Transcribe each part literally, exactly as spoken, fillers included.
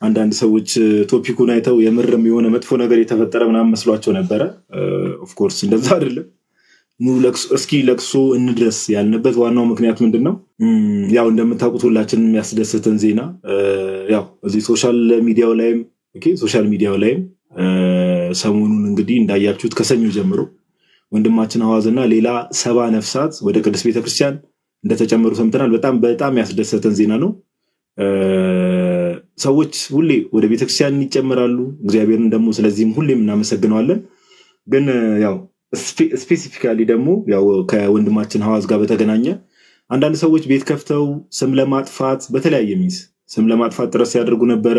አንዳንድ ሰዎች ቶፒኩን አይተው የምርም የሆነ መጥፎ ነገር የተፈጠረ ምናምን መስሏቸው ነበር ኦፍ ኮርስ እንደዛ አይደለም ኑ ለክስ እስኪ ለክሶ እንድረስ ያልንበት ዋናው ምክንያት ምንድነው ያው እንደምታውቁት ሁላችንም የሚያስደስተን ዜና ያው እዚህ ሶሻል ሚዲያው ላይም ኦኬ ሶሻል ሚዲያው ላይም ሰሞኑን እንግዲህ እንዳያችሁት ከሰኞ ጀምሮ ወንድማችን ሐዋዝና ሌላ ሰባ ነፍሳት ወደ ቅዱስ ቤተክርስቲያን እንደተጨመሩ ሰምተናል በጣም በጣም ያስደስተን ዜና ነው ሰዎች ሁሌ ወደ ቤተክርስቲያን ይጨመራሉ እግዚአብሔርን ደግሞ ስለዚህም ሁሌም እናመሰግናለን ግን ያው ስፔሲፊካሊ ደግሞ ያው ከወንድማችን ሐዋዝ ጋር በተገናኘ አንዳንድ ሰዎች ቤት ከፍተው ስም ለማጥፋት በተለያየ ሚስ ስም ለማጥፋት ጥረት ያደርጉ ነበር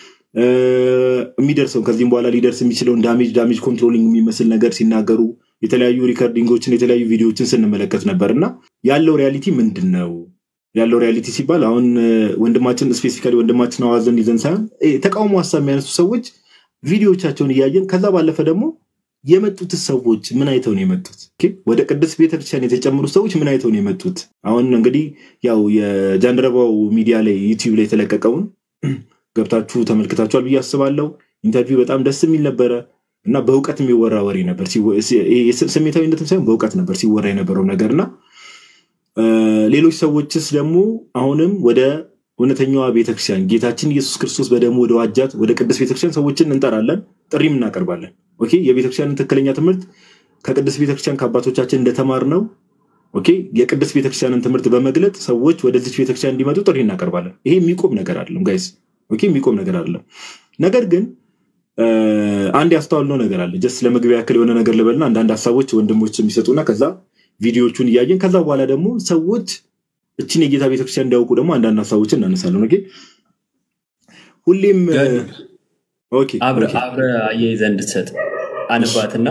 የሚደርሰው ከዚህም በኋላ ሊደርስ የሚችለው ዳሜጅ ዳሜጅ ኮንትሮሊንግ የሚመስል ነገር ሲናገሩ የተለያዩ ሪካርዲንጎችን የተለያዩ ቪዲዮዎችን ስንመለከት ነበርና ያለው ሪያሊቲ ምንድነው ያለው ሪያሊቲ ሲባል አሁን ወንድማችን ስፔሲፊካሊ ወንድማችን ሐዋዝን ይዘን ሳይሆን ተቃውሞ ሐሳብ የሚያነሱ ሰዎች ቪዲዮዎቻቸውን ያያየን ከዛ ባለፈ ደግሞ የመጡት ሰዎች ምን አይተው ነው የመጡት ኦኬ ወደ ቅዱስ ቤተክርስቲያን የተጨመሩ ሰዎች ምን አይተው ነው የመጡት አሁን እንግዲህ ያው የጃንደረባው ሚዲያ ላይ ዩቲዩብ ላይ ተለቀቀውን ገብታችሁ ተመልክታችኋል ብዬ አስባለሁ ኢንተርቪው በጣም ደስ የሚል ነበር እና በእውቀት የሚወራ ወሬ ነበር ስሜታዊነትም ሳይሆን በእውቀት ነበር ሲወራ የነበረው ነገርና ሌሎች ሰዎችስ ደግሞ አሁንም ወደ እውነተኛዋ ቤተክርስቲያን ጌታችን ኢየሱስ ክርስቶስ በደሙ ወደ ዋጃት ወደ ቅዱስ ቤተክርስቲያን ሰዎችን እንጠራለን ጥሪም እናቀርባለን ኦኬ የቤተክርስቲያንን ትክክለኛ ትምህርት ከቅዱስ ቤተክርስቲያን ከአባቶቻችን እንደተማርነው ኦኬ የቅዱስ ቤተክርስቲያንን ትምህርት በመግለጥ ሰዎች ወደዚህ ቤተክርስቲያን እንዲመጡ ጥሪ እናቀርባለን ይሄ የሚቆም ነገር አይደለም ጋይስ ኦኬ የሚቆም ነገር አይደለም ነገር ግን አንድ ያስተዋልነው ነገር አለ ጀስት ለመግቢያ ያክል የሆነ ነገር ለበልና አንዳንድ ሐሳቦች ወንድሞች የሚሰጡና ከዛ ቪዲዮዎቹን ያያየን ከዛ በኋላ ደግሞ ሰዎች እቺን የጌታ ቤተክርስቲያን እንዲያውቁ ደግሞ አንዳንድ ሐሳቦችን እናነሳለን ኦኬ ሁሌም ኦኬ አብረ አብረ አያይዘን እንድትሰጥ አንባትና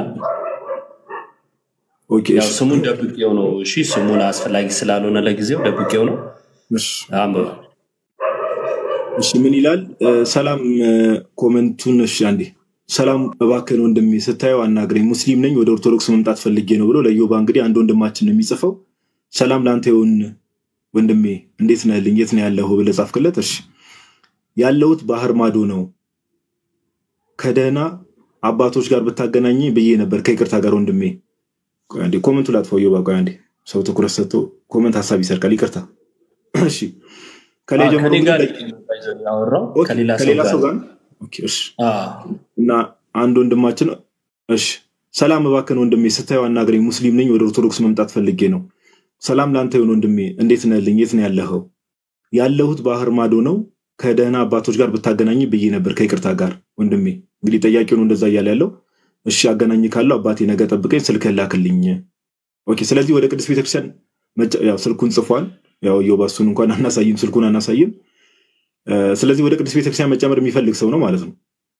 ኦኬ ያው ስሙን ደብቄው ነው እሺ ስሙን አስፈላጊ ስላልሆነ ለጊዜው ደብቄው ነው እሺ አምባ እሺ ምን ይላል ሰላም ኮሜንቱን እሺ አንዴ ሰላም እባክህ ወንድሜ ስታየው አናግረኝ ሙስሊም ነኝ ወደ ኦርቶዶክስ መምጣት ፈልጌ ነው ብሎ ለዮባ እንግዲህ አንድ ወንድማችን ነው የሚጽፈው ሰላም ላንተ ይሁን ወንድሜ እንዴት ነህ ልኝ የት ነው ያለው ብለ ጻፍክለት እሺ ያለውት ባህር ማዶ ነው ከደህና አባቶች ጋር ብታገናኝ ብዬ ነበር ከይቅርታ ጋር ወንድሜ አንዴ ኮሜንቱ ላጥፋው ዮባ ቆይ አንዴ ሰው ትኩረት ሰጥቶ ኮሜንት ሐሳብ ይሰርቃል ይቅርታ እሺ ከሌላ ጀምሮ ጋር ያወራው ከሌላ ሰው ጋር ኦኬ እሺ እና አንድ ወንድማችን እሺ ሰላም እባክህ ወንድሜ ስታየው አናግረኝ ሙስሊም ነኝ ወደ ኦርቶዶክስ መምጣት ፈልጌ ነው ሰላም ላንተ ይሁን ወንድሜ እንዴት ነህ ልኝ የት ነው ያለኸው ያለሁት ባህር ማዶ ነው ከደህና አባቶች ጋር ብታገናኝ ብዬ ነበር ከይቅርታ ጋር ወንድሜ እንግዲህ ጠያቂው ነው እንደዛ ያለ ያለው እሺ አገናኝ ካለው አባቴ ነገ ጠብቀኝ ስልክ ላክልኝ ኦኬ ስለዚህ ወደ ቅዱስ ቤተክርስቲያን ያው ስልኩን ጽፏል ያው ዮባሱን እንኳን አናሳይም ስልኩን አናሳይም ስለዚህ ወደ ቅዱስ ቤተክርስቲያን መጨመር የሚፈልግ ሰው ነው ማለት ነው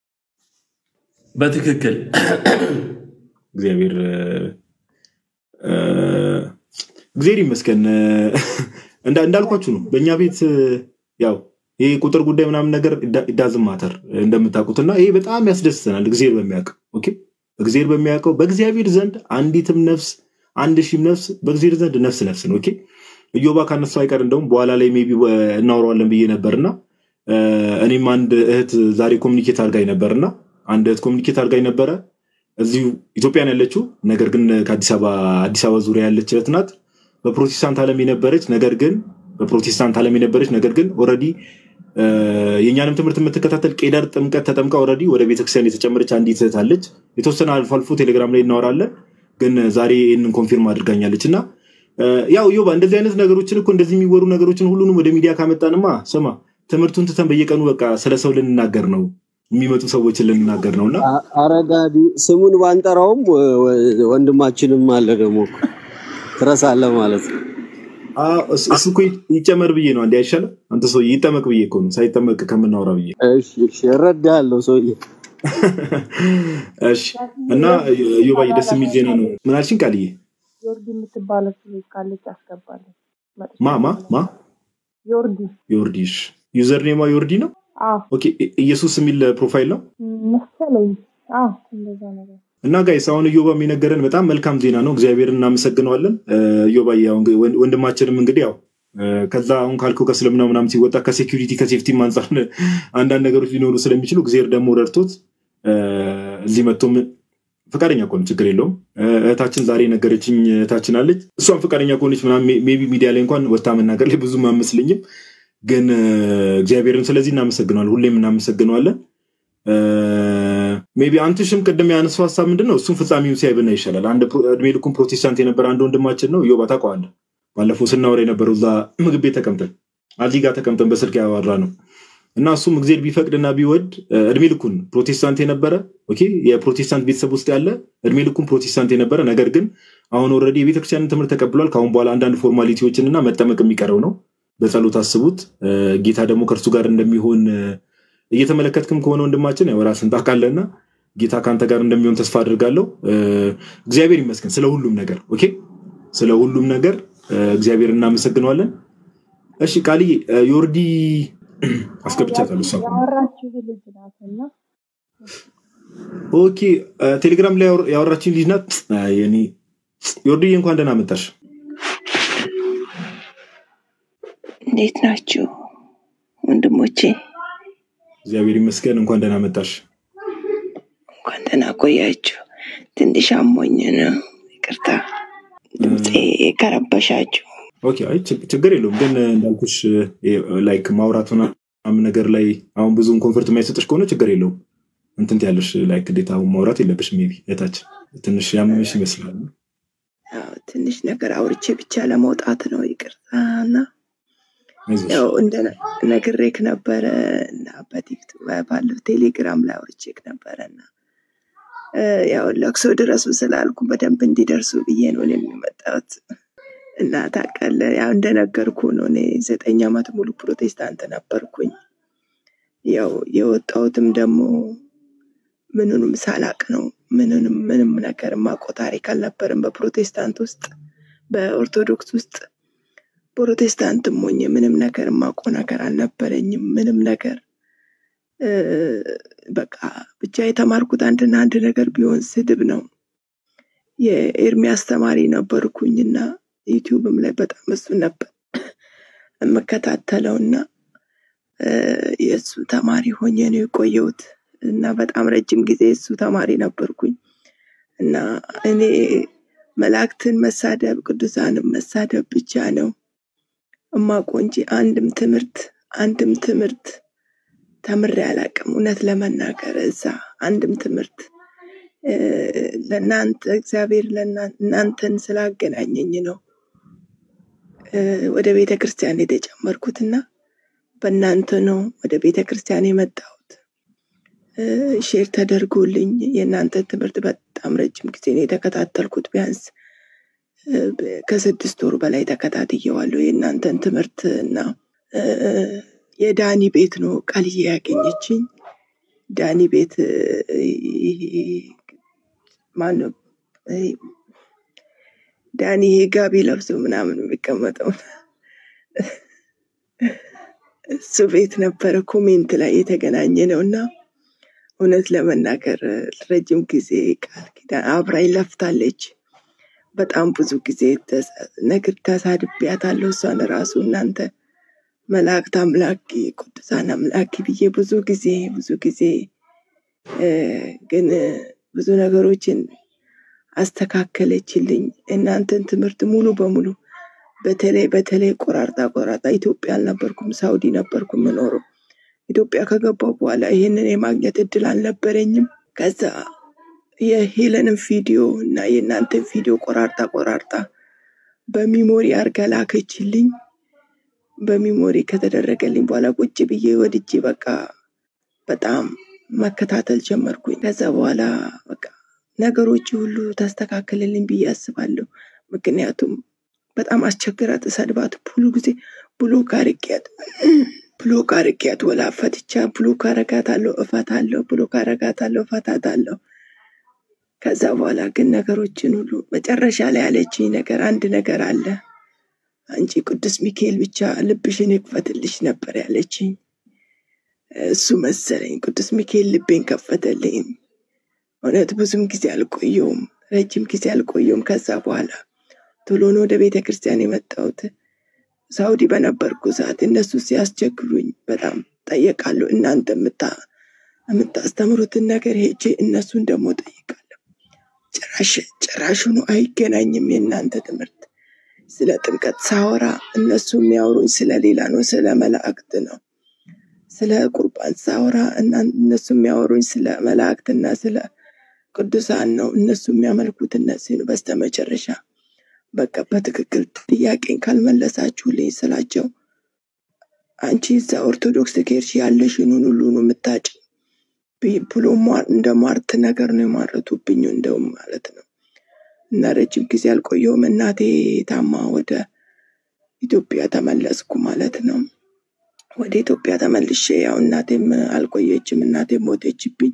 በትክክል እግዚአብሔር እግዚአብሔር ይመስገን እንዳ እንዳልኳችሁ ነው በእኛ ቤት ያው ይሄ ቁጥር ጉዳይ ምናምን ነገር ዳዝም ማተር እንደምታውቁትና ይሄ በጣም ያስደስተናል እግዚአብሔር በሚያውቀው ኦኬ እግዚአብሔር በሚያውቀው በእግዚአብሔር ዘንድ አንዲትም ነፍስ አንድ ሺህም ነፍስ በእግዚአብሔር ዘንድ ነፍስ ነፍስ ነው ኦኬ እዮባ ካነሳ አይቀር እንደውም በኋላ ላይ ሜቢ እናወራለን ብዬ ነበርና እኔም አንድ እህት ዛሬ ኮሙኒኬት አድርጋኝ ነበርና አንድ እህት ኮሙኒኬት አድርጋኝ ነበር እዚሁ ኢትዮጵያ ነው ያለችው ነገር ግን ከአዲስ አበባ አዲስ አበባ ዙሪያ ያለች እህት ናት በፕሮቴስታንት ዓለም የነበረች ነገር ግን በፕሮቴስታንት ዓለም የነበረች ነገር ግን ኦሬዲ የኛንም ትምህርት የምትከታተል ቄደር ጥምቀት ተጠምቃ ኦሬዲ ወደ ቤተክርስቲያን የተጨመረች አንዲት እህት አለች የተወሰነ አልፎ አልፎ ቴሌግራም ላይ እናወራለን ግን ዛሬ እንን ኮንፊርም አድርጋኛለችና ያው ዮባ እንደዚህ አይነት ነገሮችን እኮ እንደዚህ የሚወሩ ነገሮችን ሁሉንም ወደ ሚዲያ ካመጣንማ ስማ ትምህርቱን ተተን በየቀኑ በቃ ስለሰው ልንናገር ነው የሚመጡ ሰዎችን ልንናገር ነውና አረጋዲ ስሙን ባንጠራውም ወንድማችንም አለ ደግሞ ትረሳለ ማለት አዎ እሱ እኮ ይጨመር ብዬ ነው አንዴ አይሻልም አንተ ሰው ይጠመቅ ብዬ እኮ ነው ሳይጠመቅ ከመናወራ ብዬ እሺ እሺ እረዳለሁ ሰው እሺ እና ዮባ ደስ የሚል ዜና ነው ምን አልሽኝ ቃልዬ ዮርዲ የምትባለው ልጅ ካለች አስገባለሁ ማማ ማ ዮርዲ ዮርዲሽ ዩዘር ኔማ ዮርዲ ነው አዎ ኦኬ ኢየሱስ የሚል ፕሮፋይል ነው መሰለኝ አዎ እንደዛ ነገር እና ጋይስ አሁን ዮባ የሚነገረን በጣም መልካም ዜና ነው እግዚአብሔርን እናመሰግናለን ዮባ ያው ወንድማችንም እንግዲህ ያው ከዛ አሁን ካልኩ ከስልምና ምናምን ሲወጣ ከሴኩሪቲ ከሴፍቲ አንፃር አንዳንድ ነገሮች ሊኖሩ ስለሚችሉ እግዚአብሔር ደግሞ ረድቶት እዚህ መጥቶ ፈቃደኛ ከሆነ ችግር የለውም። እህታችን ዛሬ ነገረችኝ እህታችን አለች። እሷም ፈቃደኛ ከሆነች ምናምን ሜቢ ሚዲያ ላይ እንኳን ወጣ መናገር ላይ ብዙም አመስልኝም፣ ግን እግዚአብሔርን ስለዚህ እናመሰግናለን፣ ሁሌም እናመሰግናለን። ሜቢ አንተሽም ቀደም ያነሳው ሐሳብ ምንድነው? እሱም ፍጻሜው ሲያይብና ይሻላል። አንድ እድሜ ልኩን ፕሮቴስታንት የነበረ አንድ ወንድማችን ነው ዮባ ታውቀዋለህ። ባለፈው ስናወራ የነበረው እዛ ምግብ ቤት ተቀምጠን አዚህ ጋር ተቀምጠን በስልክ ያወራ ነው እና እሱም እግዚአብሔር ቢፈቅድና ቢወድ እድሜ ልኩን ፕሮቴስታንት የነበረ ኦኬ የፕሮቴስታንት ቤተሰብ ውስጥ ያለ እድሜ ልኩን ፕሮቴስታንት የነበረ ነገር ግን አሁን ኦሬዲ የቤተክርስቲያንን ትምህርት ተቀብሏል። ካሁን በኋላ አንዳንድ ፎርማሊቲዎችንና መጠመቅ የሚቀረው ነው። በጸሎት አስቡት። ጌታ ደግሞ ከእርሱ ጋር እንደሚሆን እየተመለከትክም ከሆነ ወንድማችን ያው ራስን ታውቃለህና ጌታ ካንተ ጋር እንደሚሆን ተስፋ አድርጋለሁ። እግዚአብሔር ይመስገን ስለ ሁሉም ነገር ኦኬ ስለ ሁሉም ነገር እግዚአብሔር እናመሰግናለን። እሺ ቃሊ ዮርዲ አስገብቻታለሁ እሷ ያወራችሁ ልጅ ናትና ኦኬ ቴሌግራም ላይ ያወራችሁ ልጅ ናት። የኔ ዮርዲ እንኳን ደህና መጣሽ። እንዴት ናችሁ ወንድሞቼ? እግዚአብሔር ይመስገን እንኳን ደህና መጣሽ። እንኳን ደህና ቆያችሁ። ትንሽ አሞኝ ነው ይቅርታ ድምጼ ከረበሻችሁ። ኦኬ አይ ችግር የለውም፣ ግን እንዳልኩሽ ላይክ ማውራቱና አም ነገር ላይ አሁን ብዙም ኮንፈርት የማይሰጥሽ ከሆነ ችግር የለውም። እንትን ያለሽ ላይክ ዴታው ማውራት የለብሽ ሜቢ እታች ትንሽ ያምሽ ይመስላል። አዎ ትንሽ ነገር አውርቼ ብቻ ለመውጣት ነው ይቅርታና ያው እንደ ነግሬክ ነበረ እና በቲክቶክ ባለው ቴሌግራም ላይ አውርቼክ ነበርና ያው ለቅሶ ድረሱ ስላልኩ በደንብ እንዲደርሱ ብዬ ነው የሚመጣው እና ታውቃለህ ያው እንደነገርኩ ነው እኔ ዘጠኝ አመት ሙሉ ፕሮቴስታንት ነበርኩኝ። ያው የወጣሁትም ደግሞ ምንንም ሳላቅ ነው ምንንም ምንም ነገር ማቆ ታሪክ አልነበረም በፕሮቴስታንት ውስጥ በኦርቶዶክስ ውስጥ ፕሮቴስታንት ሞኝ ምንም ነገር ማቆ ነገር አልነበረኝም። ምንም ነገር በቃ ብቻ የተማርኩት አንድና አንድ ነገር ቢሆን ስድብ ነው። የኤርሚያስ ተማሪ ነበርኩኝና ዩቲዩብም ላይ በጣም እሱ ነበር መከታተለውና የሱ ተማሪ ሆኜ ነው የቆየሁት እና በጣም ረጅም ጊዜ እሱ ተማሪ ነበርኩኝ እና እኔ መላእክትን መሳደብ ቅዱሳንን መሳደብ ብቻ ነው እማቆንጂ አንድም ትምህርት አንድም ትምህርት ተምሬ አላውቅም። እውነት ለመናገር እዛ አንድም ትምህርት ለናንተ እግዚአብሔር ለናንተን ስላገናኘኝ ነው ወደ ቤተክርስቲያን የተጨመርኩትና በእናንተ ነው ወደ ቤተክርስቲያን የመጣሁት። ሼር ተደርጎልኝ የናንተ ትምህርት በጣም ረጅም ጊዜ ነው የተከታተልኩት። ቢያንስ ከስድስት ወር በላይ ተከታትየዋለሁ የናንተን ትምህርትና የዳኒ ቤት ነው ቃልዬ ያገኘችኝ። ዳኒ ቤት ማን ዳኒ ጋቢ ለብሶ ምናምን የሚቀመጠው እሱ ቤት ነበር ኮሜንት ላይ የተገናኘ ነውና እውነት ለመናገር ረጅም ጊዜ ቃል ኪዳን አብራይ ለፍታለች። በጣም ብዙ ጊዜ ነገር ተሳድቢያታለሁ እሷን ራሱ እናንተ መላእክት አምላኪ ቅዱሳን አምላኪ ብዬ ብዙ ጊዜ ብዙ ጊዜ ግን ብዙ ነገሮችን አስተካከለችልኝ። እናንተን ትምህርት ሙሉ በሙሉ በተለይ በተለይ ቆራርጣ ቆራርጣ ኢትዮጵያ አልነበርኩም ሳውዲ ነበርኩም የምኖረው። ኢትዮጵያ ከገባው በኋላ ይሄንን የማግኘት እድል አልነበረኝም። ከዛ የሄለንን ቪዲዮ እና የናንተን ቪዲዮ ቆራርጣ ቆራርጣ በሚሞሪ አርጋላከችልኝ። በሚሞሪ ከተደረገልኝ በኋላ ቁጭ ብዬ ወድጄ በቃ በጣም መከታተል ጀመርኩኝ። ከዛ በኋላ በቃ ነገሮች ሁሉ ተስተካከለልኝ ብዬ አስባለሁ። ምክንያቱም በጣም አስቸግራት ሰድባት ሁሉ ጊዜ ብሎክ አርቂያት ብሎክ አርቂያት ወላ ፈትቻ ብሎክ አረጋታለሁ እፈታለሁ ብሎክ አረጋታለሁ እፈታታለሁ። ከዛ በኋላ ግን ነገሮችን ሁሉ መጨረሻ ላይ ያለችኝ ነገር አንድ ነገር አለ። አንቺ ቅዱስ ሚካኤል ብቻ ልብሽን ይክፈትልሽ ነበር ያለችኝ። እሱ መሰለኝ ቅዱስ ሚካኤል ልቤን ከፈተልኝ። እውነት ብዙም ጊዜ አልቆየውም ረጅም ጊዜ አልቆየውም። ከዛ በኋላ ቶሎ ነው ወደ ቤተክርስቲያን የመጣሁት። ሳውዲ በነበርኩ ሰዓት እነሱ ሲያስቸግሩኝ በጣም ጠየቃለሁ። እናንተ ምታ የምታስተምሩትን ነገር ሄጄ እነሱን ደግሞ ጠይቃለሁ። ጭራሽ ጭራሹኑ አይገናኝም የእናንተ ትምህርት። ስለ ጥምቀት ሳወራ እነሱ የሚያወሩኝ ስለ ሌላ ነው፣ ስለ መላእክት ነው። ስለ ቁርባን ሳወራ እነሱ የሚያወሩኝ ስለ መላእክትና ስለ ቅዱሳን ነው። እነሱ የሚያመልኩት እነዚህ ነው። በስተመጨረሻ በቃ በትክክል ጥያቄን ካልመለሳችሁልኝ ስላቸው አንቺ እዛ ኦርቶዶክስ ከሄድሽ ያለሽን ሁሉ ነው የምታጭ ብሎ እንደ ማርት ነገር ነው የማረቱብኝ እንደውም ማለት ነው። እና ረጅም ጊዜ አልቆየሁም። እናቴ ታማ ወደ ኢትዮጵያ ተመለስኩ ማለት ነው። ወደ ኢትዮጵያ ተመልሼ ያው እናቴም አልቆየችም፣ እናቴም ሞተችብኝ።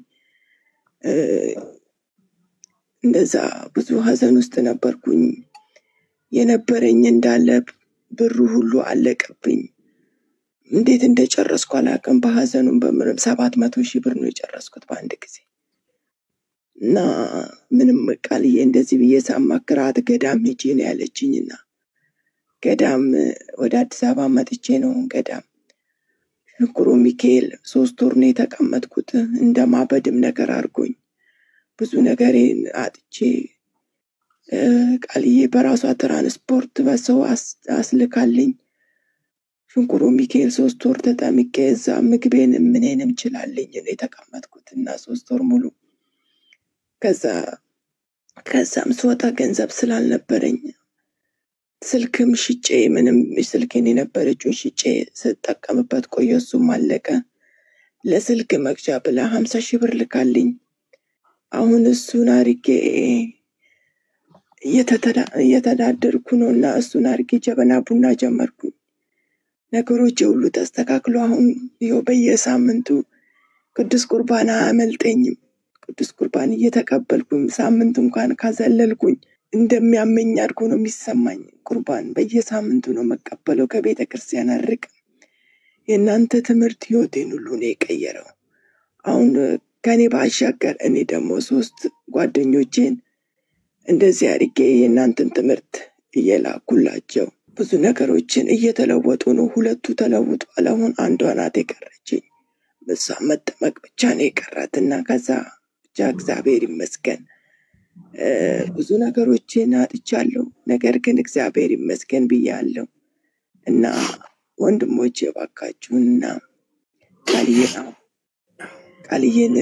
እንደዛ ብዙ ሀዘን ውስጥ ነበርኩኝ። የነበረኝ እንዳለ ብሩ ሁሉ አለቀብኝ። እንዴት እንደጨረስኩ አላውቅም። በሀዘኑም በምንም ሰባት መቶ ሺህ ብር ነው የጨረስኩት በአንድ ጊዜ። እና ምንም ቃልዬ እንደዚህ ብዬ ሳማክራት ገዳም ሄጄ ነው ያለችኝና ገዳም ወደ አዲስ አበባ መጥቼ ነው ገዳም ሽንኩሩ ሚካኤል ሶስት ወር ነው የተቀመጥኩት። እንደማበድም ነገር አድርጎኝ ብዙ ነገሬን አጥቼ ቃልዬ በራሷ ትራንስፖርት በሰው አስልካልኝ ሽንኩሩ ሚካኤል ሶስት ወር ተጠምቄ እዛ ምግቤን ምንንም ችላልኝ ነው የተቀመጥኩትና ሶስት ወር ሙሉ። ከዛ ከዛም ስወጣ ገንዘብ ስላልነበረኝ ስልክም ሽጬ ምንም ስልኬን የነበረችውን ሽጬ ስጠቀምበት ቆየሁ። እሱም አለቀ። ለስልክ መግዣ ብላ ሀምሳ ሺህ ብር ልካልኝ አሁን እሱን አርጌ እየተዳደርኩ ነውና እሱን አርጌ ጀበና ቡና ጀመርኩ። ነገሮች ሁሉ ተስተካክሎ አሁን ይኸው በየሳምንቱ ቅዱስ ቁርባን አያመልጠኝም። ቅዱስ ቁርባን እየተቀበልኩኝ ሳምንት እንኳን ካዘለልኩኝ እንደሚያመኝ አድርጎ ነው የሚሰማኝ። ቁርባን በየሳምንቱ ነው መቀበለው፣ ከቤተ ክርስቲያን አርቅም። የእናንተ ትምህርት ህይወቴን ሁሉ ነው የቀየረው። አሁን ከኔ ባሻገር እኔ ደግሞ ሶስት ጓደኞቼን እንደዚህ አድርጌ የእናንተን ትምህርት እየላኩላቸው ብዙ ነገሮችን እየተለወጡ ነው። ሁለቱ ተለውጧል። አሁን አንዷ ናት የቀረችኝ። በሷ መጠመቅ ብቻ ነው የቀራትና ከዛ ብቻ እግዚአብሔር ይመስገን ብዙ ነገሮችን አጥቻለሁ። ነገር ግን እግዚአብሔር ይመስገን ብያለሁ። እና ወንድሞቼ ባካችሁና ቃልዬና ቃልዬን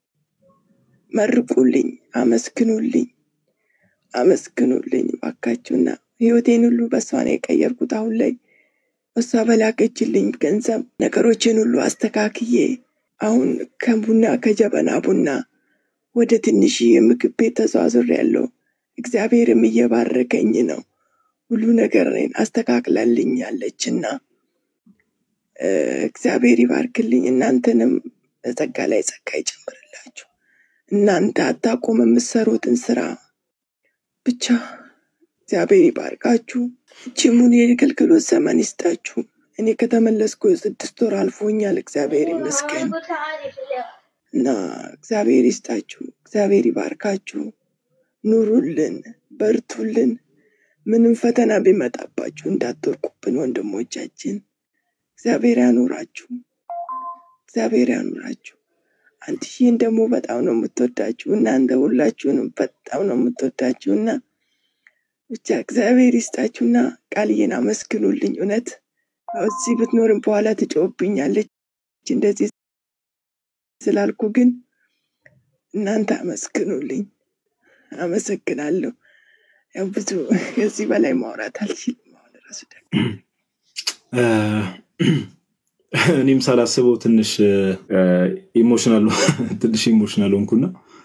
መርቁልኝ፣ አመስግኑልኝ አመስግኑልኝ ባካችሁና ህይወቴን ሁሉ በሷ ነው የቀየርኩት። አሁን ላይ እሷ በላከችልኝ ገንዘብ ነገሮችን ሁሉ አስተካክዬ አሁን ከቡና ከጀበና ቡና ወደ ትንሽ የምግብ ቤት ተዟዙሬያለሁ። እግዚአብሔርም እየባረከኝ ነው። ሁሉ ነገርን አስተካክላልኛለችና እግዚአብሔር ይባርክልኝ። እናንተንም ጸጋ ላይ ጸጋ ይጨምርላችሁ። እናንተ አታቆም የምትሰሩትን ስራ ብቻ እግዚአብሔር ይባርካችሁ። ችሙን የአገልግሎት ዘመን ይስጣችሁ። እኔ ከተመለስኩ ስድስት ወር አልፎኛል። እግዚአብሔር ይመስገን እና እግዚአብሔር ይስጣችሁ፣ እግዚአብሔር ይባርካችሁ። ኑሩልን፣ በርቱልን። ምንም ፈተና ቢመጣባችሁ እንዳትወርቁብን ወንድሞቻችን። እግዚአብሔር ያኑራችሁ፣ እግዚአብሔር ያኑራችሁ። አንቺን ደግሞ በጣም ነው የምትወዳችሁ። እናንተ ሁላችሁንም በጣም ነው የምትወዳችሁና ብቻ እግዚአብሔር ይስጣችሁና ቃልዬን አመስግኑልኝ። እውነት እዚህ ብትኖርም በኋላ ትጮህብኛለች እንደዚህ ስላልኩ፣ ግን እናንተ አመስግኑልኝ። አመሰግናለሁ። ያው ብዙ ከዚህ በላይ ማውራት አልችልም። አሁን ራሱ ደግሞ እኔም ሳላስበው ትንሽ ኢሞሽናል ትንሽ ኢሞሽናል ሆንኩና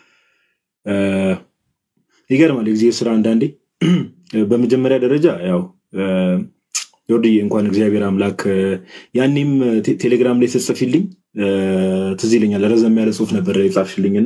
ይገርማል የጊዜ ስራ አንዳንዴ። በመጀመሪያ ደረጃ ያው ዮርዲዬ እንኳን እግዚአብሔር አምላክ ያኔም ቴሌግራም ላይ ተጽፊልኝ ትዝ ይለኛል። ረዘም ያለ ጽሁፍ ነበር የጻፍሽልኝና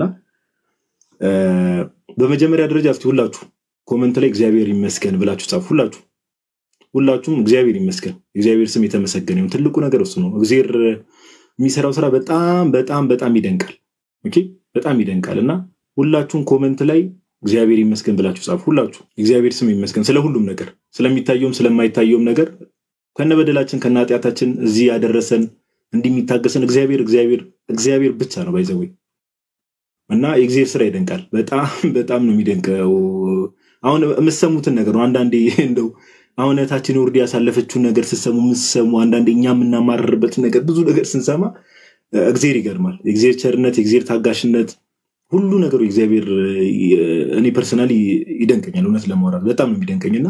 በመጀመሪያ ደረጃ እስቲ ሁላችሁ ኮሜንት ላይ እግዚአብሔር ይመስገን ብላችሁ ጻፉ። ሁላችሁ ሁላችሁም እግዚአብሔር ይመስገን፣ እግዚአብሔር ስም የተመሰገነ ይሁን። ትልቁ ነገር እሱ ነው። እግዚአብሔር የሚሰራው ስራ በጣም በጣም በጣም ይደንቃል። ኦኬ በጣም ይደንቃልና ሁላችሁም ኮሜንት ላይ እግዚአብሔር ይመስገን ብላችሁ ጻፉ። ሁላችሁ እግዚአብሔር ስም ይመስገን ስለ ሁሉም ነገር፣ ስለሚታየውም ስለማይታየውም ነገር ከነበደላችን ከናጢያታችን እዚህ ያደረሰን እንዲሚታገሰን እግዚአብሔር እግዚአብሔር እግዚአብሔር ብቻ ነው ባይዘው እና የእግዚአብሔር ስራ ይደንቃል በጣም በጣም ነው የሚደንቀው አሁን የምሰሙትን ነገር ነው አንዳንዴ እንደው አሁን እታችን ወርዲ ያሳለፈችው ነገር ሲሰሙ ምንሰሙ አንዳንዴ እኛም እናማረርበት ነገር ብዙ ነገር ስንሰማ እግዚአብሔር ይገርማል የእግዚአብሔር ቸርነት የእግዚአብሔር ታጋሽነት ሁሉ ነገሩ እግዚአብሔር እኔ ፐርሰናሊ ይደንቀኛል እውነት ለማውራት በጣም ነው የሚደንቀኝና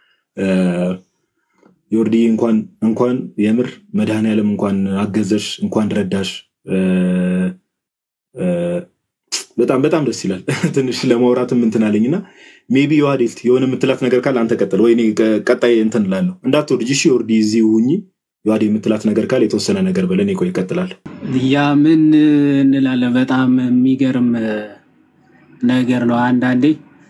ወርዲ እንኳን እንኳን የምር መድኃኒዓለም እንኳን አገዘሽ እንኳን ረዳሽ በጣም በጣም ደስ ይላል ትንሽ ለማውራትም እንትናለኝና ሜቢ ዮሐዴልት የሆነ ምትላት ነገር ካለ አንተ ቀጥል ወይ እኔ ቀጣይ እንትን ላለው እንዳትወርጂ እሺ ወርዲ እዚህ ሁኚ ዮሐዴ ምትላት ነገር ካለ የተወሰነ ነገር በለኔ ቆይ ይቀጥላል ያ ምን እንላለን በጣም የሚገርም ነገር ነው አንዳንዴ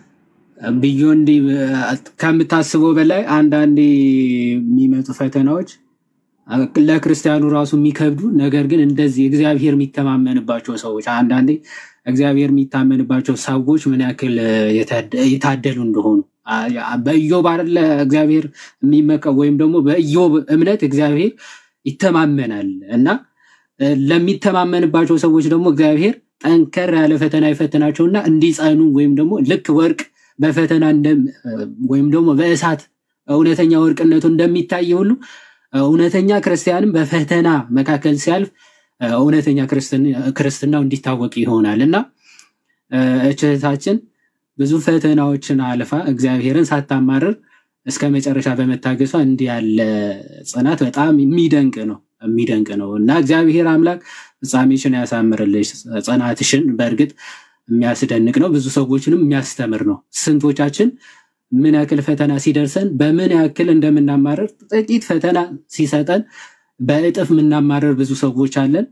ቢዮንዲ ከምታስበው በላይ አንዳንዴ የሚመጡ ፈተናዎች ለክርስቲያኑ ራሱ የሚከብዱ ነገር ግን እንደዚህ እግዚአብሔር የሚተማመንባቸው ሰዎች አንዳንዴ እግዚአብሔር የሚታመንባቸው ሰዎች ምን ያክል የታደሉ እንደሆኑ በኢዮብ አይደለ እግዚአብሔር የሚመቀው ወይም ደግሞ በኢዮብ እምነት እግዚአብሔር ይተማመናል እና ለሚተማመንባቸው ሰዎች ደግሞ እግዚአብሔር ጠንከር ያለ ፈተና ይፈትናቸውና እንዲጻኑ ወይም ደግሞ ልክ ወርቅ በፈተና እንደም ወይም ደግሞ በእሳት እውነተኛ ወርቅነቱ እንደሚታይ ሁሉ እውነተኛ ክርስቲያንም በፈተና መካከል ሲያልፍ እውነተኛ ክርስትናው እንዲታወቅ ይሆናልና እህታችን ብዙ ፈተናዎችን አልፋ እግዚአብሔርን ሳታማረር እስከ መጨረሻ በመታገሷ እንዲህ ያለ ጽናት በጣም የሚደንቅ ነው የሚደንቅ ነው እና እግዚአብሔር አምላክ ፍጻሜሽን ያሳምርልሽ ጽናትሽን በእርግጥ የሚያስደንቅ ነው ብዙ ሰዎችንም የሚያስተምር ነው ስንቶቻችን ምን ያክል ፈተና ሲደርሰን በምን ያክል እንደምናማረር ጥቂት ፈተና ሲሰጠን በእጥፍ ምናማረር ብዙ ሰዎች አለን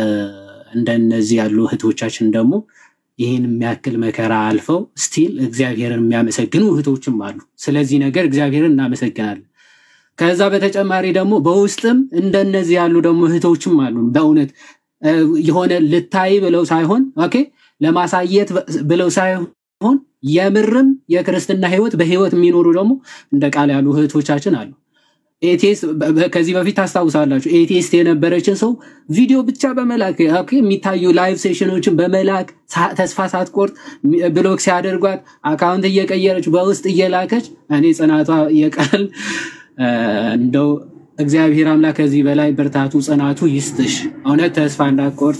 እንደነዚህ ያሉ እህቶቻችን ደግሞ ይሄን የሚያክል መከራ አልፈው ስቲል እግዚአብሔርን የሚያመሰግኑ እህቶችም አሉ ስለዚህ ነገር እግዚአብሔርን እናመሰግናለን ከዛ በተጨማሪ ደግሞ በውስጥም እንደነዚህ ያሉ ደግሞ እህቶችም አሉ በእውነት የሆነ ልታይ ብለው ሳይሆን ኦኬ ለማሳየት ብለው ሳይሆን የምርም የክርስትና ህይወት በህይወት የሚኖሩ ደግሞ እንደ ቃል ያሉ እህቶቻችን አሉ ኤቲኤስ ከዚህ በፊት ታስታውሳላችሁ ኤቲኤስ የነበረችን ሰው ቪዲዮ ብቻ በመላክ ኦኬ የሚታዩ ላይቭ ሴሽኖችን በመላክ ተስፋ ሳትቆርጥ ብሎክ ሲያደርጓት አካውንት እየቀየረች በውስጥ እየላከች እኔ ጽናቷ የቃል እንደው እግዚአብሔር አምላክ ከዚህ በላይ ብርታቱ ጽናቱ ይስጥሽ እውነት ተስፋ እንዳትቆርጪ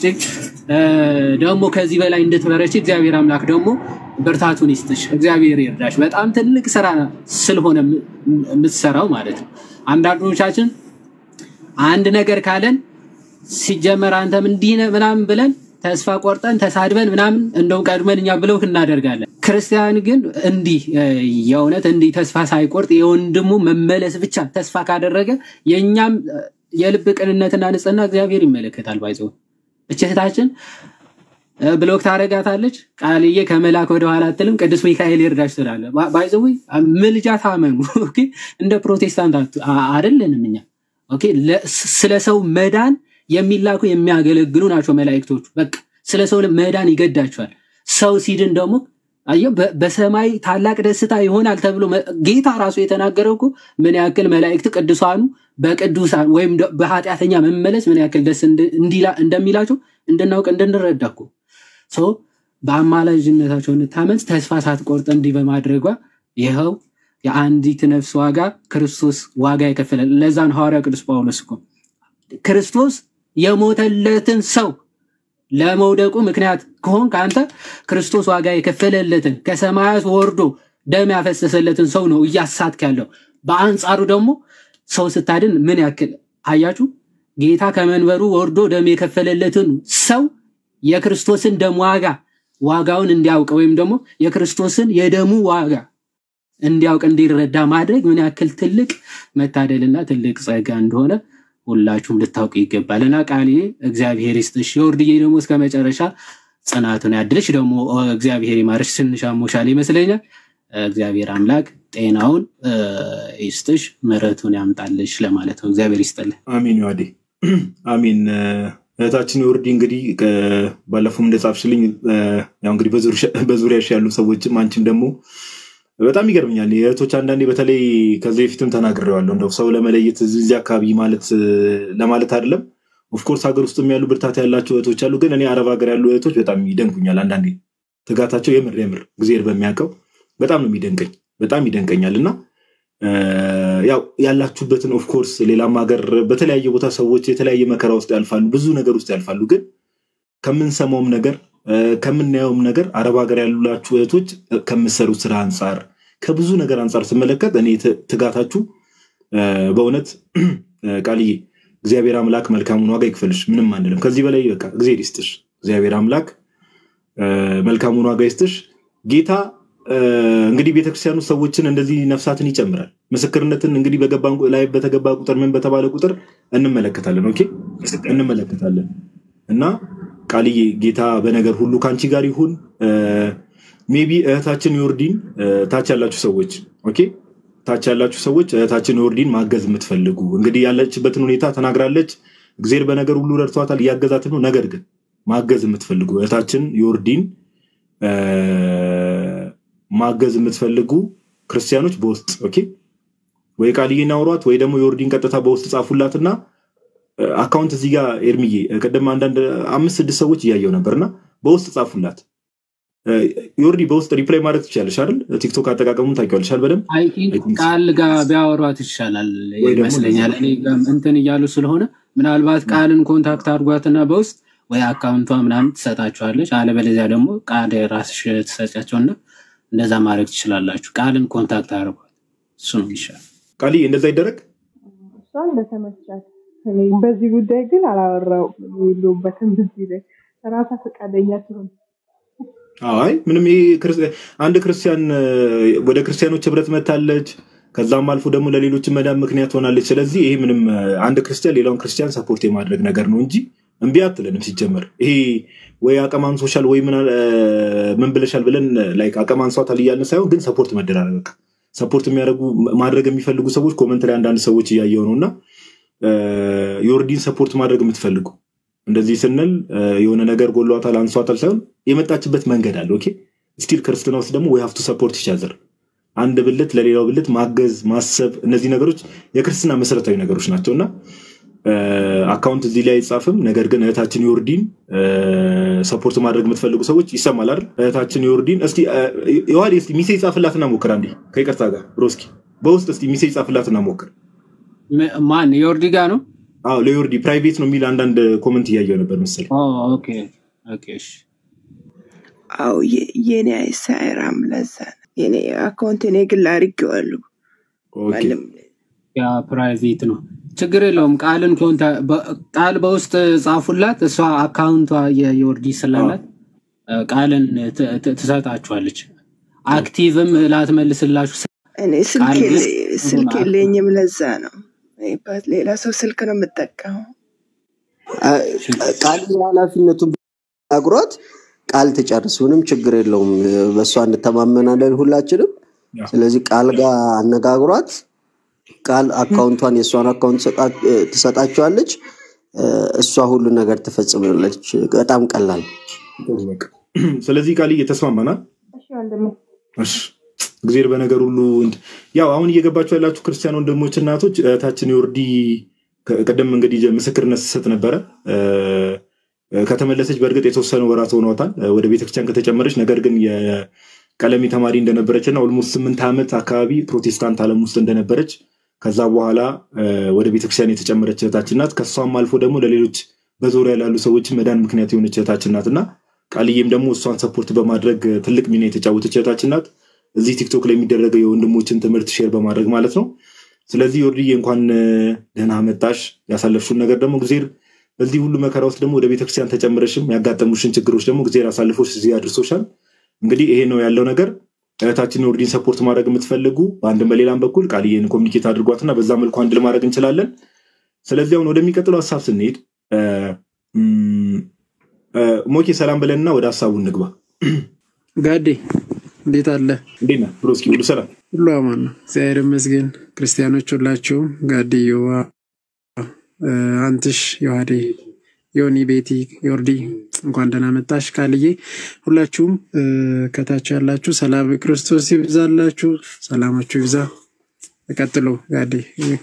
ደግሞ ከዚህ በላይ እንድትበረቺ እግዚአብሔር አምላክ ደግሞ ብርታቱን ይስጥሽ እግዚአብሔር ይርዳሽ በጣም ትልቅ ስራ ስለሆነ የምትሰራው ማለት ነው አንዳንዶቻችን አንድ ነገር ካለን ሲጀመር አንተም እንዲነ ምናምን ብለን ተስፋ ቆርጠን ተሳድበን ምናምን እንደው ቀድመንኛ ብለው እናደርጋለን ክርስቲያን ግን እንዲህ የእውነት እንዲህ ተስፋ ሳይቆርጥ የወንድሙ መመለስ ብቻ ተስፋ ካደረገ የኛም የልብ ቅንነትና ንጽህና እግዚአብሔር ይመለከታል ባይዘው እህታችን ብሎክ ታረጋታለች ቃልዬ ከመላክ ወደ ኋላ አትልም ቅዱስ ሚካኤል ይርዳሽ ትላለ ባይዘው ምልጃ ታመኑ ኦኬ እንደ ፕሮቴስታንት አይደለንም እኛ ኦኬ ስለሰው መዳን የሚላኩ የሚያገለግሉ ናቸው መላእክቶቹ በቃ ስለሰው መዳን ይገዳቸዋል ሰው ሲድን ደግሞ አየው በሰማይ ታላቅ ደስታ ይሆናል ተብሎ ጌታ ራሱ የተናገረው እኮ ምን ያክል መላእክት ቅዱሳኑ በቅዱሳን ወይም በኃጢአተኛ መመለስ ምን ያክል ደስ እንዲላ እንደሚላቸው እንድናውቅ እንድንረዳኩ ሶ በአማላጅነታቸው እንታመን ተስፋ ሳትቆርጥ እንዲ በማድረጓ ይሄው የአንዲት ነፍስ ዋጋ ክርስቶስ ዋጋ የከፈለ ለዛን ሐዋርያ ቅዱስ ጳውሎስ እኮ ክርስቶስ የሞተለትን ሰው ለመውደቁ ምክንያት ከሆን ካንተ ክርስቶስ ዋጋ የከፈለለትን ከሰማያት ወርዶ ደም ያፈሰሰለትን ሰው ነው እያሳትክ ያለው በአንጻሩ ደግሞ ሰው ስታድን ምን ያክል አያችሁ ጌታ ከመንበሩ ወርዶ ደም የከፈለለትን ሰው የክርስቶስን ደም ዋጋ ዋጋውን እንዲያውቅ ወይም ደግሞ የክርስቶስን የደሙ ዋጋ እንዲያውቅ እንዲረዳ ማድረግ ምን ያክል ትልቅ መታደልና ትልቅ ጸጋ እንደሆነ ሁላችሁም ልታውቁ ይገባልና ቃልዬ እግዚአብሔር ይስጥሽ ወርድዬ ደግሞ እስከ መጨረሻ ጽናቱን ያድልሽ ደግሞ እግዚአብሔር ይማርሽ ስንሻሞሻል ይመስለኛል እግዚአብሔር አምላክ ጤናውን ይስጥሽ ምሕረቱን ያምጣልሽ ለማለት ነው እግዚአብሔር ይስጥልህ አሜን ይዋዴ አሜን እህታችን ወርዲ እንግዲህ ባለፈው እንደጻፍሽልኝ ያው እንግዲህ በዙሪያሽ ያሉ ሰዎችም አንቺም ደግሞ በጣም ይገርምኛል የእህቶች አንዳንዴ በተለይ ከዚህ በፊትም ተናግሬዋለሁ እንደው ሰው ለመለየት እዚህ አካባቢ ማለት ለማለት አይደለም ኦፍ ኮርስ ሀገር ውስጥም ያሉ ብርታት ያላቸው እህቶች አሉ ግን እኔ አረብ ሀገር ያሉ እህቶች በጣም ይደንቁኛል አንዳንዴ ትጋታቸው የምር የምር እግዚአብሔር በሚያውቀው በጣም ነው የሚደንቀኝ በጣም ይደንቀኛልና ያው ያላችሁበትን ኦፍ ኮርስ ሌላም ሀገር በተለያየ ቦታ ሰዎች የተለያየ መከራ ውስጥ ያልፋሉ ብዙ ነገር ውስጥ ያልፋሉ ግን ከምንሰማውም ነገር ከምናየውም ነገር አረብ ሀገር ያሉላችሁ እህቶች ከምትሰሩት ስራ አንፃር ከብዙ ነገር አንፃር ስመለከት እኔ ትጋታችሁ በእውነት ቃልዬ እግዚአብሔር አምላክ መልካሙን ዋጋ ይክፈልሽ ምንም አንልም ከዚህ በላይ በቃ እግዚአብሔር ይስጥሽ እግዚአብሔር አምላክ መልካሙን ዋጋ ይስጥሽ ጌታ እንግዲህ ቤተክርስቲያኑ ሰዎችን እንደዚህ ነፍሳትን ይጨምራል ምስክርነትን እንግዲህ በገባን ላይ በተገባ ቁጥር ምን በተባለ ቁጥር እንመለከታለን ኦኬ እንመለከታለን እና ቃልዬ ጌታ በነገር ሁሉ ካንቺ ጋር ይሁን ሜቢ እህታችን ዮርዲን ታች ያላችሁ ሰዎች ኦኬ ታች ያላችሁ ሰዎች እህታችን ዮርዲን ማገዝ የምትፈልጉ እንግዲህ ያለችበትን ሁኔታ ተናግራለች እግዚአብሔር በነገር ሁሉ ረድቷታል ያገዛት ነው ነገር ግን ማገዝ የምትፈልጉ እህታችን ዮርዲን ማገዝ የምትፈልጉ ክርስቲያኖች በውስጥ ኦኬ ወይ ቃልዬን አውሯት ወይ ደግሞ ዮርዲን ቀጥታ በውስጥ ጻፉላትና አካውንት እዚህ ጋር ኤርሚዬ ቀደም አንዳንድ አምስት ስድስት ሰዎች ያያየው ነበርና በውስጥ ጻፉላት ዮርዲ በውስጥ ሪፕላይ ማድረግ ትችላለሽ አይደል ቲክቶክ አጠቃቀሙን ታውቂዋለሽ አይደል በደም አይ ቲንክ ቃል ጋር ቢያወሯት ይሻላል ይመስለኛል እኔ እንትን እያሉ ስለሆነ ምናልባት ቃልን ኮንታክት አድርጓትና በውስጥ ወይ አካውንቷ ምናምን ትሰጣቸዋለች አለበለዚያ ደግሞ ቃል ራስሽ ትሰጫቸውና እንደዛ ማድረግ ትችላላችሁ ቃልን ኮንታክት አድርጓት እሱ ነው ይሻላል ቃሊ እንደዛ ይደረግ እሷ እንደተመቻት በዚህ ጉዳይ ግን አላወራው ይሉበትም በዚህ ላይ ራሳ ፈቃደኛ ትሆን አይ ምንም አንድ ክርስቲያን ወደ ክርስቲያኖች ህብረት መታለች ከዛም አልፎ ደግሞ ለሌሎች መዳን ምክንያት ሆናለች ስለዚህ ይሄ ምንም አንድ ክርስቲያን ሌላውን ክርስቲያን ሰፖርት የማድረግ ነገር ነው እንጂ እንቢ አትለንም ሲጀመር ይሄ ወይ አቀማን ሶሻል ወይ ምን ምን ብለሻል ብለን ላይክ አቀማን ሷታል ይያልን ሳይሆን ግን ሰፖርት መደራረግ ሰፖርት የሚያደርጉ ማድረግ የሚፈልጉ ሰዎች ኮሜንት ላይ አንዳንድ ሰዎች ያያዩ ነውና ዮርዲን ሰፖርት ማድረግ የምትፈልጉ እንደዚህ ስንል የሆነ ነገር ጎሏታል አንሷታል ሳይሆን የመጣችበት መንገድ አለ ኦኬ ስቲል ክርስቲያኖስ ውስጥ ደግሞ we have to support each other አንድ ብልት ለሌላው ብልት ማገዝ ማሰብ እነዚህ ነገሮች የክርስቲና መሰረታዊ ነገሮች ናቸውና አካውንት እዚህ ላይ አይጻፍም ነገር ግን እህታችን ዮርዲን ሰፖርት ማድረግ የምትፈልጉ ሰዎች ይሰማል አይደል እህታችን ዮርዲን እስቲ ይዋዲ እስቲ ሚሴጅ ጻፍላትና ሞክር አንዴ ከይቅርታ ጋር ብሮስኪ በውስጥ እስቲ ሚሴጅ ጻፍላትና ሞክር ማን ዮርዲ ጋር ነው አዎ ለዮርዲ ፕራይቬት ነው የሚል አንዳንድ ኮሜንት ያያየው ነበር መሰለኝ ኦ ኦኬ ኦኬ እሺ አው የኔ አይሳራም ለዛ የኔ አካውንት እኔ ግል አድርጌዋለሁ ኦኬ ያ ፕራይቬት ነው ችግር የለውም ቃልን ኮንታ ቃል በውስጥ ጻፉላት እሷ አካውንቷ የዮርዲ ስላላት ቃልን ትሰጣችኋለች አክቲቭም ላትመልስላችሁ እኔ ስልክ ስልክ የለኝም ለዛ ነው ይባል ሌላ ሰው ስልክ ነው የምጠቀመው ቃል ኃላፊነቱን አግሮት ቃል ተጨርስ ምንም ችግር የለውም በሷ እንተማመናለን ሁላችንም ስለዚህ ቃል ጋር አነጋግሯት ቃል አካውንቷን የሷን አካውንት ትሰጣቸዋለች እሷ ሁሉ ነገር ተፈጽማለች በጣም ቀላል ስለዚህ ቃል እየተስማማና እሺ ወንድም እሺ እግዚአብሔር በነገር ሁሉ ያው አሁን እየገባችሁ ያላችሁ ክርስቲያን ወንድሞች እናቶች ታችን ዮርዲ ቀደም እንግዲህ ምስክርነት ሰጥ ነበር ከተመለሰች በርግጥ የተወሰነ ወራት ሆኗታል ወደ ቤተክርስቲያን ከተጨመረች ነገር ግን የቀለሚ ተማሪ እንደነበረችና ኦልሞስት ስምንት አመት አካባቢ ፕሮቴስታንት ዓለም ውስጥ እንደነበረች ከዛ በኋላ ወደ ቤተክርስቲያን የተጨመረች እህታችን ናት ከሷም አልፎ ደግሞ ለሌሎች በዙሪያ ያሉ ሰዎች መዳን ምክንያት የሆነች እህታችን ናትና ቃልዬም ደግሞ እሷን ሰፖርት በማድረግ ትልቅ ሚና የተጫወተች እህታችን ናት እዚህ ቲክቶክ ላይ የሚደረገው የወንድሞችን ትምህርት ሼር በማድረግ ማለት ነው ስለዚህ ዮርዲዬ እንኳን ደህና መጣሽ ያሳለፍሽው ነገር ደግሞ እግዚአብሔር በዚህ ሁሉ መከራ ውስጥ ደግሞ ወደ ቤተክርስቲያን ተጨምረሽም ያጋጠሙሽን ችግሮች ደግሞ እግዚአብሔር አሳልፎሽ እዚህ አድርሶሻል እንግዲህ ይሄ ነው ያለው ነገር እህታችን ዮርዲን ሰፖርት ማድረግ የምትፈልጉ በአንድም በሌላም በኩል ቃልዬን ኮሙኒኬት አድርጓትና በዛ መልኩ አንድ ለማድረግ እንችላለን ስለዚህ አሁን ወደሚቀጥለው ሐሳብ ስንሄድ ሞኪ ሰላም ብለንና ወደ ሐሳቡ እንግባ ጋዴ እንዴት አለ እንዴና ብሮስኪ ሁሉ ሰላም ሁሉ አማን ነው እግዚአብሔር ይመስገን ክርስቲያኖች ሁላችሁ ጋዴ ዮዋ አንተሽ ዮሐዴ ዮኒ፣ ቤቲ፣ ዮርዲ እንኳን ደህና መጣሽ። ካልዬ ሁላችሁም ከታች ያላችሁ ሰላም ክርስቶስ ይብዛላችሁ፣ ሰላማችሁ ይብዛ። ተቀጥሎ ጋዴ።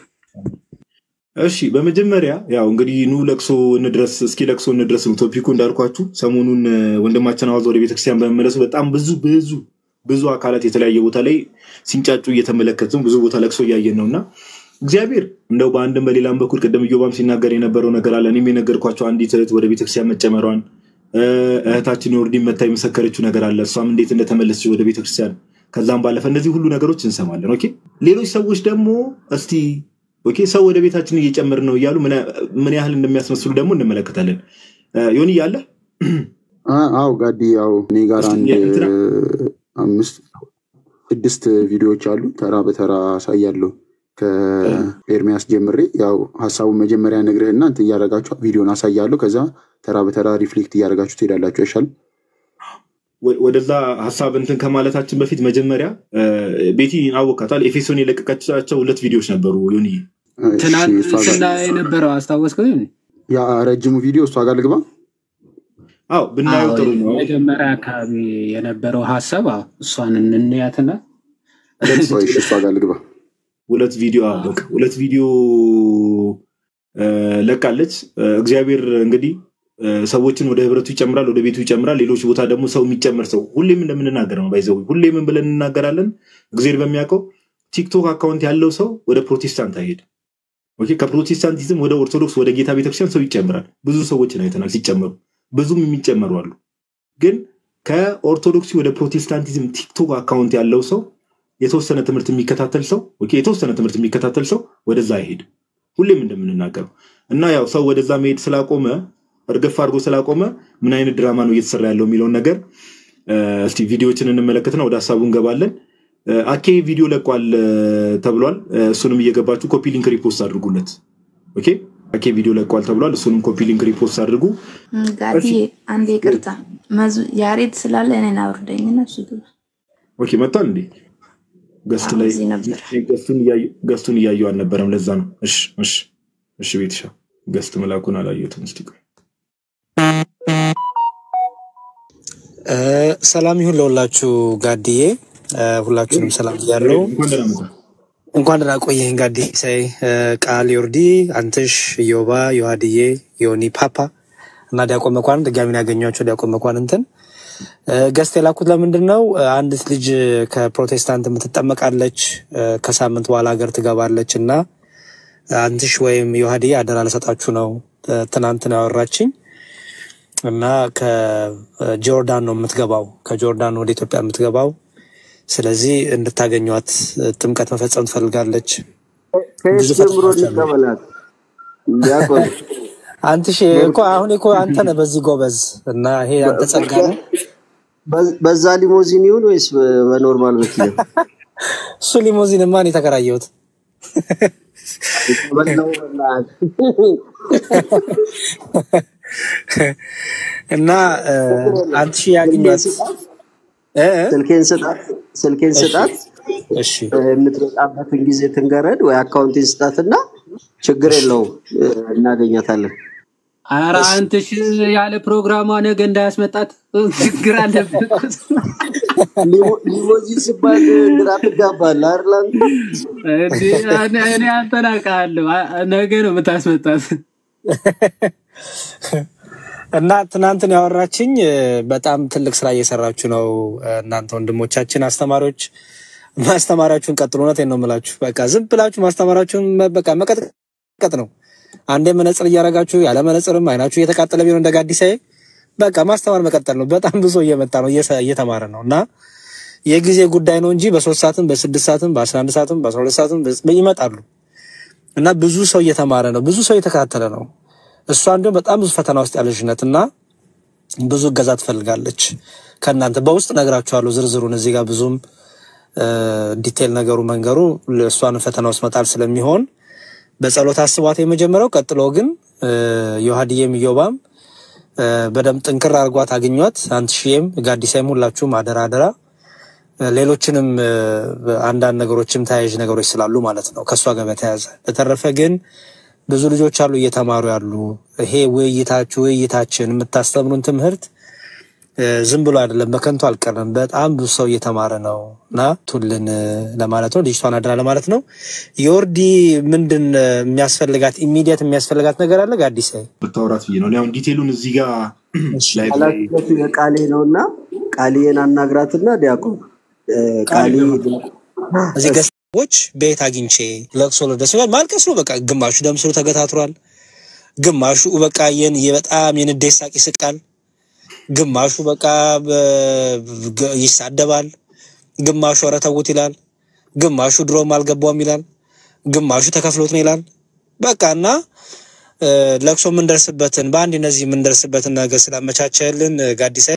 እሺ በመጀመሪያ ያው እንግዲህ ኑ ለቅሶ እንድረስ እስኪ ለቅሶ እንድረስ ነው ቶፒኩ እንዳልኳችሁ። ሰሞኑን ወንድማችን አዋዝ ወደ ቤተክርስቲያን በመመለሱ በጣም ብዙ ብዙ ብዙ አካላት የተለያየ ቦታ ላይ ሲንጫጩ እየተመለከትን ብዙ ቦታ ለቅሶ እያየን ነውና እግዚአብሔር እንደው በአንድም በሌላም በኩል ቀደም ኢዮባም ሲናገር የነበረው ነገር አለ። እኔም የነገርኳችሁ አንዲት እህት ወደ ቤተክርስቲያን መጨመሯን እህታችን ዮርዲ መታ የመሰከረችው ነገር አለ። እሷም እንዴት እንደተመለሰች ወደ ቤተክርስቲያን ከዛም ባለፈ እነዚህ ሁሉ ነገሮች እንሰማለን። ኦኬ ሌሎች ሰዎች ደግሞ እስቲ ኦኬ ሰው ወደ ቤታችን እየጨመረ ነው እያሉ ምን ያህል እንደሚያስመስሉ ደግሞ እንመለከታለን። ዮኒ ያለ አው ጋዲ ያው እኔ ጋር አንድ አምስት ስድስት ቪዲዮዎች አሉ። ተራ በተራ አሳያለሁ ከኤርሚያስ ጀምሬ ያው ሐሳቡን መጀመሪያ ነግረህና እንት ያረጋችሁ ቪዲዮን አሳያለሁ። ከዛ ተራ በተራ ሪፍሌክት ያረጋችሁ ትሄዳላችሁ። አይሻል? ወደዛ ሐሳብ እንትን ከማለታችን በፊት መጀመሪያ ቤቲ አወቃታል ኤፌሶን የለቀቀቻቸው ሁለት ቪዲዮዎች ነበሩ። ዮኒ ትናንትና የነበረው አስታወስከው? ያ ረጅሙ ቪዲዮ እሷ ጋር ልግባ? አው ብናየው ጥሩ ነው። መጀመሪያ አካባቢ የነበረው ሐሳብ እሷን እንንያትና እሺ እሷ ጋር ልግባ። ሁለት ቪዲዮ አለቀ። ሁለት ቪዲዮ ለቃለች። እግዚአብሔር እንግዲህ ሰዎችን ወደ ህብረቱ ይጨምራል፣ ወደ ቤቱ ይጨምራል። ሌሎች ቦታ ደግሞ ሰው የሚጨምር ሰው ሁሌም እንደምንናገረው ነው። ባይዘው ሁሌም ምን ብለን እንናገራለን? እግዚአብሔር በሚያውቀው ቲክቶክ አካውንት ያለው ሰው ወደ ፕሮቴስታንት አይሄድ። ኦኬ ከፕሮቴስታንቲዝም ወደ ኦርቶዶክስ ወደ ጌታ ቤተክርስቲያን ሰው ይጨምራል። ብዙ ሰዎችን አይተናል ሲጨመሩ፣ ብዙም የሚጨመሩ አሉ። ግን ከኦርቶዶክስ ወደ ፕሮቴስታንቲዝም ቲክቶክ አካውንት ያለው ሰው የተወሰነ ትምህርት የሚከታተል ሰው ኦኬ የተወሰነ ትምህርት የሚከታተል ሰው ወደዛ አይሄድ። ሁሌም እንደምንናገረው እና ያው ሰው ወደዛ መሄድ ስላቆመ እርግፍ አድርጎ ስላቆመ ምን አይነት ድራማ ነው እየተሰራ ያለው የሚለውን ነገር እስቲ ቪዲዮዎችን እንመለከትና ወደ ሐሳቡ እንገባለን። አኬ ቪዲዮ ለቋል ተብሏል። እሱንም እየገባችሁ ኮፒ ሊንክ ሪፖስት አድርጉለት። ኦኬ አኬ ቪዲዮ ለቋል ተብሏል። እሱንም ኮፒ ሊንክ ሪፖስት አድርጉ። ጋዲ አንዴ ይቅርታ ማዙ ያሬት ስላለ እኔን አውርደኝና እሱ ግባ። ኦኬ መጣል እንዴ ገስት ላይ ገስቱን ያዩ ገስቱን ያዩ አልነበረም። ለዛ ነው። እሺ እሺ እሺ ቤትሻ ገስት መላኩን አላየሁትም። እስቲ ሰላም ይሁን ለሁላችሁ ጋዲዬ፣ ሁላችሁንም ሰላም ይያለው። እንኳን ደህና ቆየኝ ጋዲ ሳይ ቃል ዮርዲ፣ አንተሽ፣ ዮባ፣ ዮሐድዬ፣ ዮኒ፣ ፓፓ እና ዲያቆን መኳን ድጋሚ ያገኛችሁ ዲያቆን መኳን እንትን ገስት የላኩት ለምንድን ነው? አንዲት ልጅ ከፕሮቴስታንት የምትጠመቃለች ከሳምንት በኋላ ሀገር ትገባለች እና አንተሽ ወይም ዮሐድዬ አደራ ለሰጣችሁ ነው ትናንት ነው ያወራችኝ እና ከጆርዳን ነው የምትገባው፣ ከጆርዳን ወደ ኢትዮጵያ የምትገባው። ስለዚህ እንድታገኙት ጥምቀት መፈጸም ትፈልጋለች። ከጀምሮ ልቀበላት ያቆም አንተሽ እኮ አሁን እኮ አንተ ነህ በዚህ ጎበዝ እና ይሄ አንተ ጸጋ ነው። በዛ ሊሞዚን ይሁን ወይስ በኖርማል መኪና? እሱ ሊሞዚን ማን የተከራየውት? እና አንቺ ያገኛት እ ስልኬን ስጣት ስልኬን ስጣት እሺ የምትወጣበትን ጊዜ ትንገረድ ወይ አካውንቲን ስጣትና ችግር የለውም እናገኛታለን። አራ አንተሽ ያለ ፕሮግራሟ ነገ እንዳያስመጣት ችግር አለበት። ሊሞዚ ሲባል ግራ ትጋባለህ አይደል? እኔ እኔ አንተናቃለሁ ነገ ነው የምታስመጣት። እና ትናንትን ያወራችኝ በጣም ትልቅ ስራ እየሰራችሁ ነው እናንተ ወንድሞቻችን አስተማሪዎች። ማስተማራችሁን ቀጥሉ። እውነቴን ነው የምላችሁ። በቃ ዝም ብላችሁ ማስተማራችሁን በቃ መቀጥቀጥ ነው። አንዴ መነጽር እያረጋችሁ ያለ መነጽርም አይናችሁ እየተቃጠለ ቢሆን እንደጋዲሳይ በቃ ማስተማር መቀጠል ነው። በጣም ብዙ እየመጣ ነው እየተማረ ነው እና የጊዜ ጉዳይ ነው እንጂ በሶስት ሰዓትም በስድስት ሰዓትም በአስራ አንድ ሰዓትም በአስራ ሁለት ሰዓትም ይመጣሉ እና ብዙ ሰው እየተማረ ነው፣ ብዙ ሰው እየተከታተለ ነው። እሷ እንደው በጣም ብዙ ፈተና ውስጥ ያለች ነትና ብዙ እገዛ ትፈልጋለች ከእናንተ። በውስጥ ነግራችኋለሁ ዝርዝሩን እዚህ ጋር ብዙም ዲቴል ነገሩ መንገሩ ለሷን ፈተና ውስጥ መጣል ስለሚሆን በጸሎት አስቧት የመጀመሪያው። ቀጥሎ ግን ዮሐድዬም ዮባም በደም ጥንክር አርጓት አግኟት። አንትሺም ጋዲሳይም ሁላችሁም አደራ አደራ። ሌሎችንም አንዳንድ ነገሮችም ታያዥ ነገሮች ስላሉ ማለት ነው ከሷ ጋር በተያያዘ። በተረፈ ግን ብዙ ልጆች አሉ እየተማሩ ያሉ። ይሄ ውይይታችሁ ውይይታችን የምታስተምሩን ትምህርት ዝም ብሎ አይደለም፣ በከንቱ አልቀረም። በጣም ብዙ ሰው እየተማረ ነው እና ቱልን ለማለት ነው፣ ልጅቷን አድራ ለማለት ነው። ዮርዲ ምንድን የሚያስፈልጋት ኢሚዲየት የሚያስፈልጋት ነገር አለ ጋዲስ ብታወራት ብዬ ነው። አሁን ዲቴሉን እዚህ ጋር ኃላፊነቱ የቃሌ ነውና ቃሌን አናግራትና ዲያቆን ቃሌ እዚህ ገሰቦች ቤት አግኝቼ ለቅሶ ለደስ ማልቀስ ነው። በቃ ግማሹ ደምስሩ ተገታትሯል፣ ግማሹ በቃ የን በጣም የንዴት ሳቅ ይስቃል፣ ግማሹ በቃ ይሳደባል፣ ግማሹ አረተውት ይላል፣ ግማሹ ድሮም አልገባውም ይላል፣ ግማሹ ተከፍሎት ነው ይላል። በቃና ለቅሶ ምን ደርስበትን በአንድ እነዚህ ምን ደርስበትን ነገር ስላመቻቸልን ጋዲስ